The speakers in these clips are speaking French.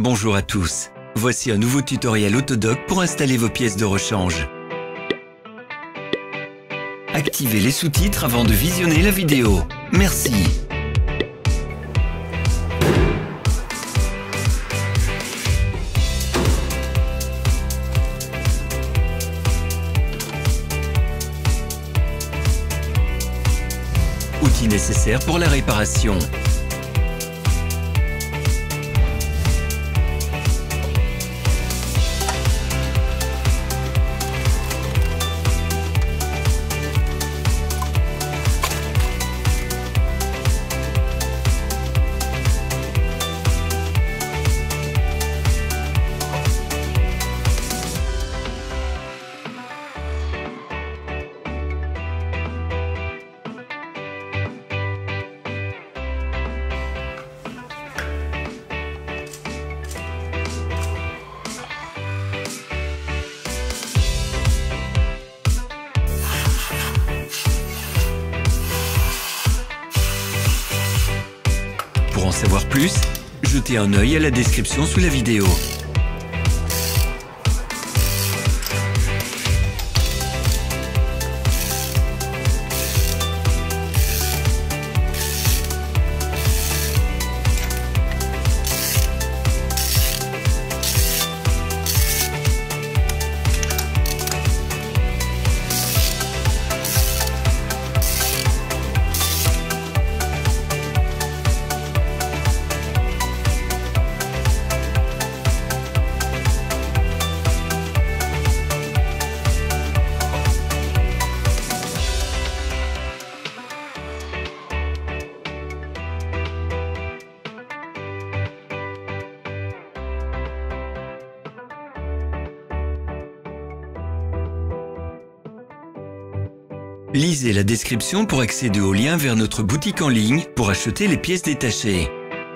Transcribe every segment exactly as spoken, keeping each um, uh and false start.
Bonjour à tous. Voici un nouveau tutoriel Autodoc pour installer vos pièces de rechange. Activez les sous-titres avant de visionner la vidéo. Merci. Outils nécessaires pour la réparation. Pour en savoir plus, jetez un œil à la description sous la vidéo. Lisez la description pour accéder au lien vers notre boutique en ligne pour acheter les pièces détachées.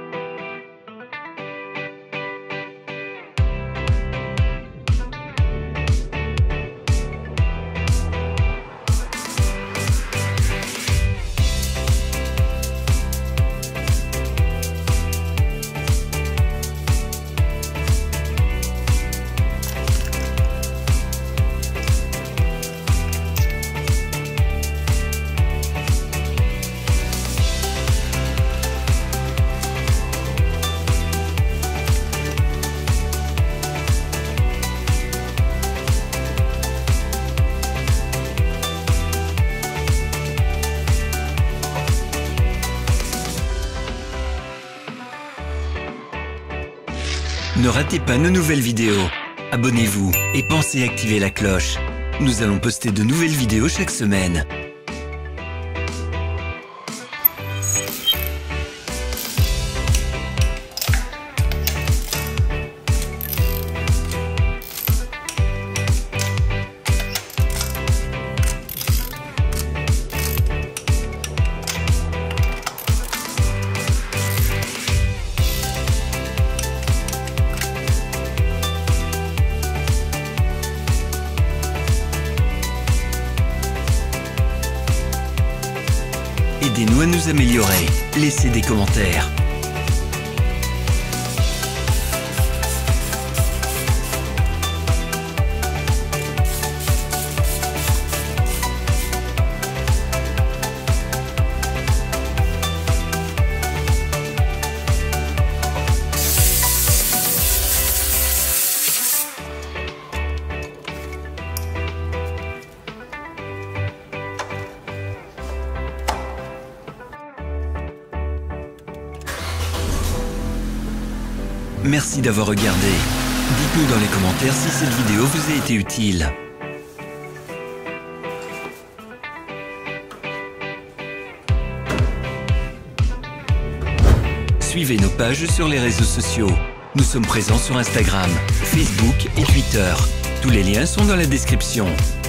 Ne ratez pas nos nouvelles vidéos. Abonnez-vous et pensez à activer la cloche. Nous allons poster de nouvelles vidéos chaque semaine. Aidez-nous à nous améliorer. Laissez des commentaires. Merci d'avoir regardé. Dites-nous dans les commentaires si cette vidéo vous a été utile. Suivez nos pages sur les réseaux sociaux. Nous sommes présents sur Instagram, Facebook et Twitter. Tous les liens sont dans la description.